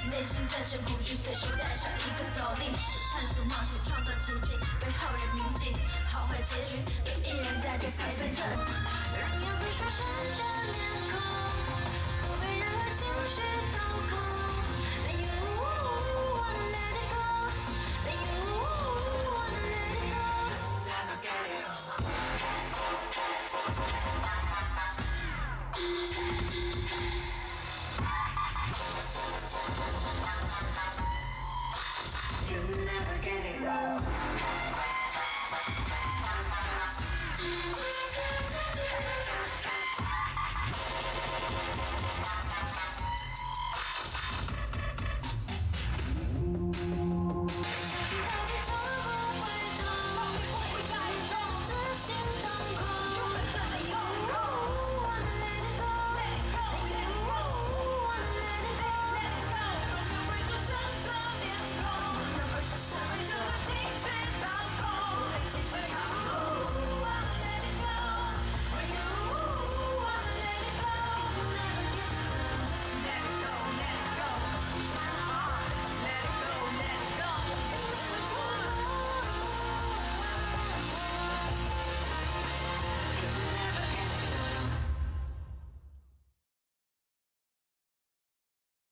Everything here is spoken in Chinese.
内心战胜恐惧，随手带上一个斗笠，探索冒险，创造奇迹，为后人铭记。好坏结局也依然在这陪伴着，让阳光重生这面孔。